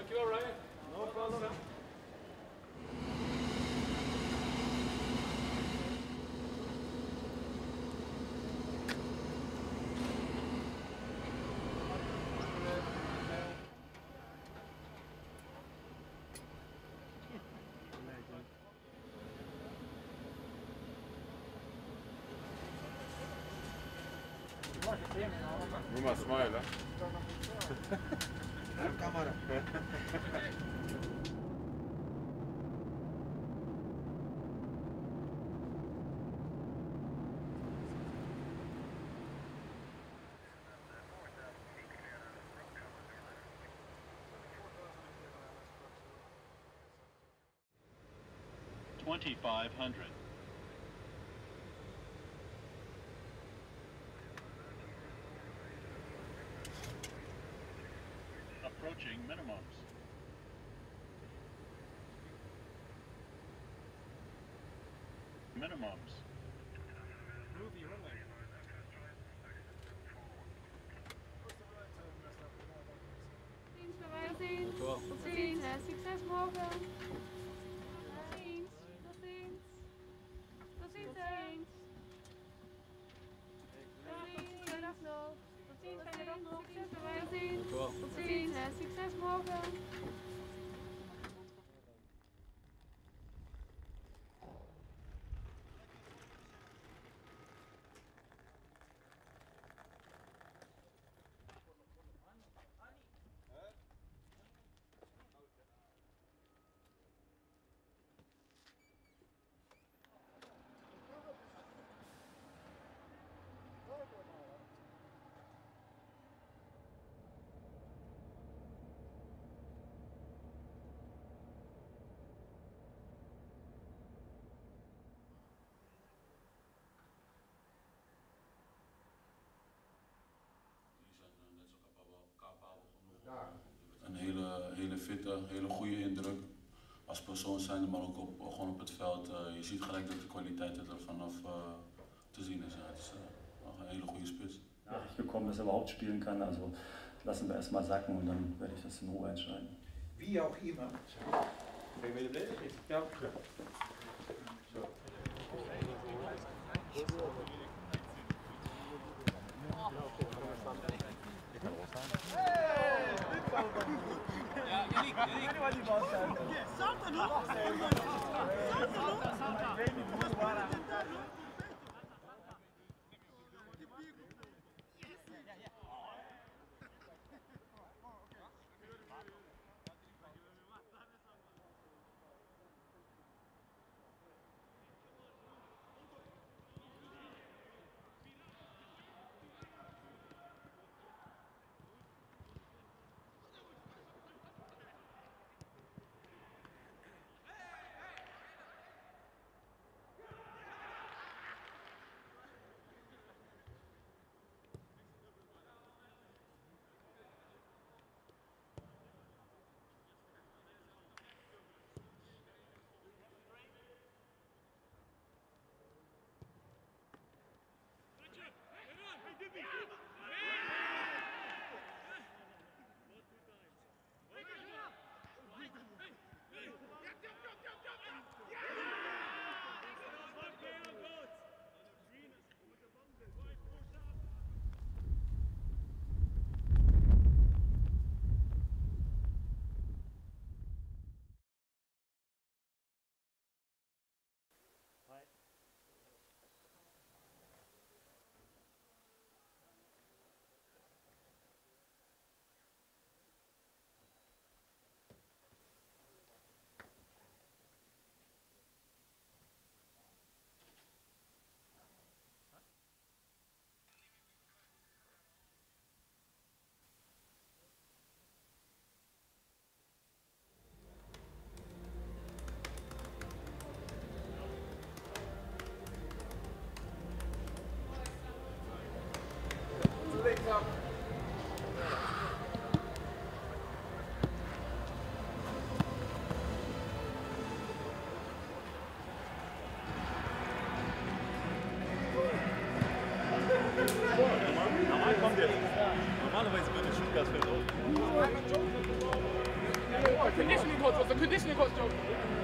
Dankjewel, Ryan. No problem. Moet maar smilen. Camera. $2,500. Approaching minimums. Minimums. Move your runway. Tot ziens. Succes morgen. Tot ziens. Tot ziens. Tot ziens. Fijne dag nog. Tot ziens. Fijne dag nog. Tot ziens. Succes morgen. Een hele fitte, hele goede indruk als persoon zijn, maar ook gewoon op het veld. Je ziet gelijk dat de kwaliteit er vanaf te zien is. Ja, het is een hele goede spits. Nachricht bekommen, dass er überhaupt spielen kann. Also lassen wir erstmal sacken und dann werde ich das in Ruhe entscheiden. Wie auch immer. Ben je mee bezig? Ja. Zo. Ja, jullie die bal staan. Salta nu! Salta! Ik weet niet hoe het waar. Normal kommt jetzt. Normalerweise würde Stuttgart fällt auf. Conditioning coach, what's the conditioning coach job?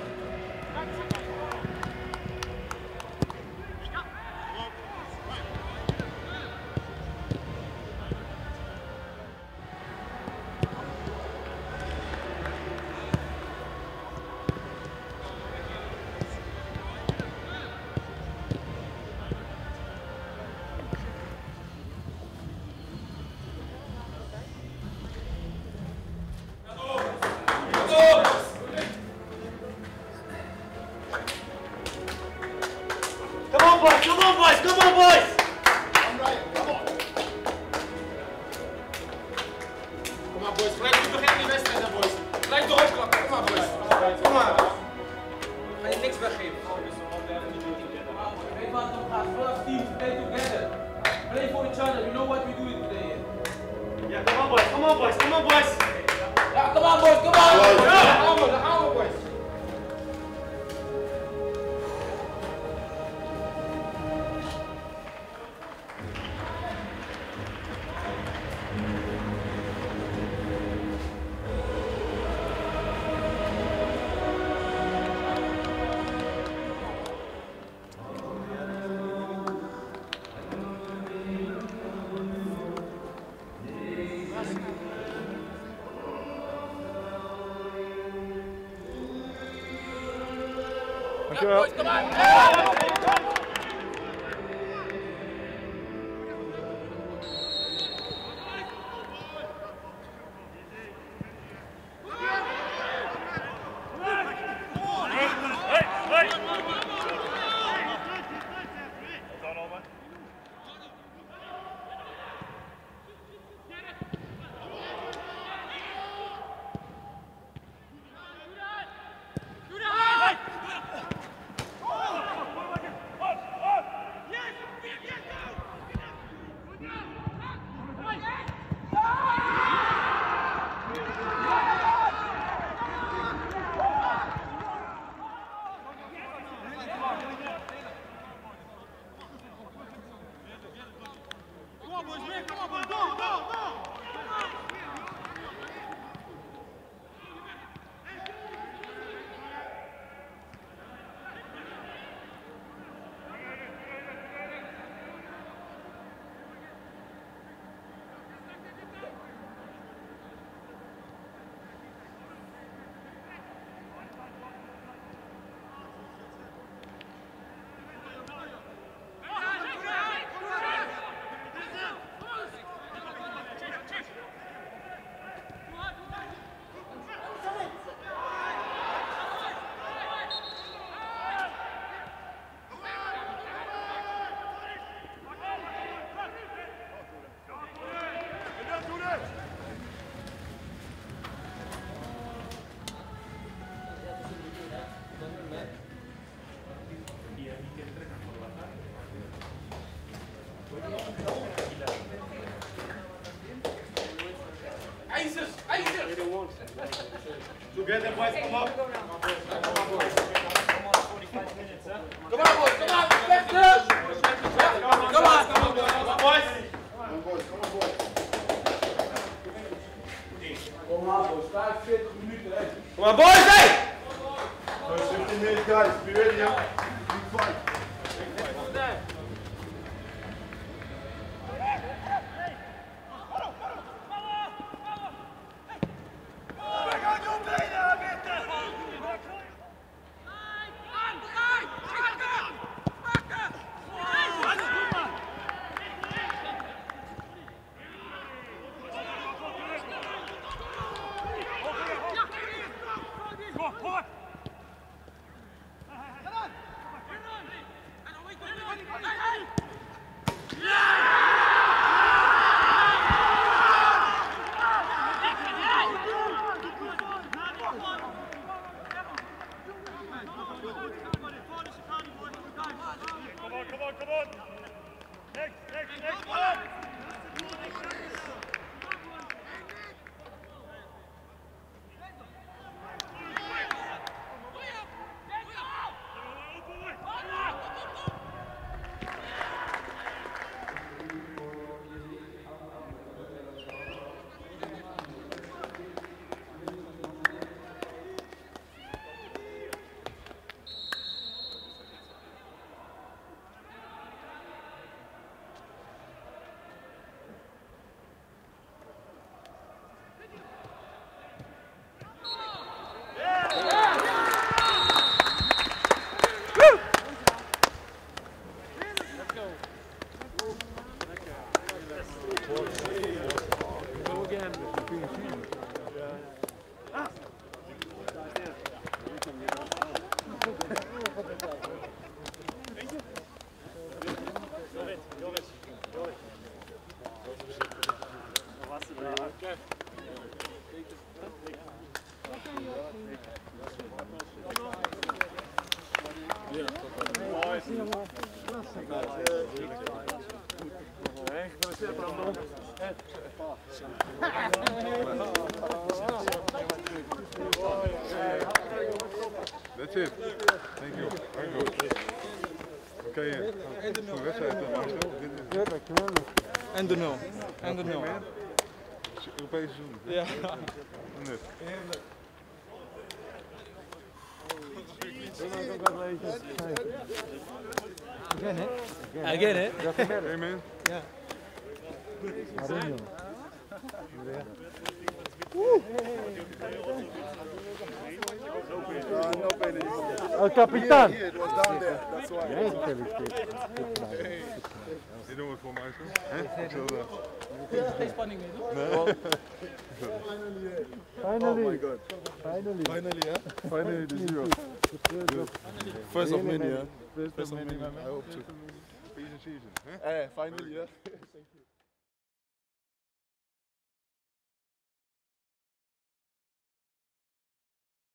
Dankjewel. Come on! Together, boys, come up. Come on, boys. Come on, boys. Let's go. Come on, boys. Kom aan, boys. 45 minuten, hè. Come on, boys, hey! 15 minutes, guys. Be ready, yeah? Big fight. That's it. Thank you. Very good. Okay, goede wedstrijd, Marcel. Ja, dankjewel. En de 0. En de 0. Europese seizoen. Ja. Net. Again, hè? Hey man. Ja. El capitán. You doen het voor mij zo? Geen spanning meer, toch? Finally. Oh my god. Finally, hè? Finally the zero. First of many, hè? First of many. I hope to. Season. Finally, hè?